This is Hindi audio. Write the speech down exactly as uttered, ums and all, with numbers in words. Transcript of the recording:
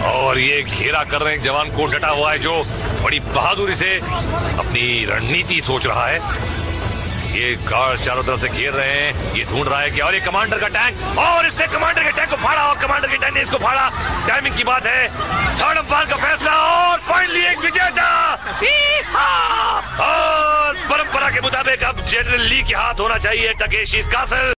और ये घेरा कर रहे हैं जवान को डटा हुआ है जो बड़ी बहादुरी से अपनी रणनीति सोच रहा है। ये गार्ड चारों तरफ से घेर रहे हैं, ये ढूंढ रहा है कि और ये कमांडर का टैंक, और इससे कमांडर के टैंक को फाड़ा और कमांडर के टैंक ने इसको फाड़ा। टाइमिंग की बात है, थर्ड अंपायर का फैसला और फाइनली एक विजेता। और परंपरा के मुताबिक अब जनरल ली के हाथ होना चाहिए टकेशी's कासल।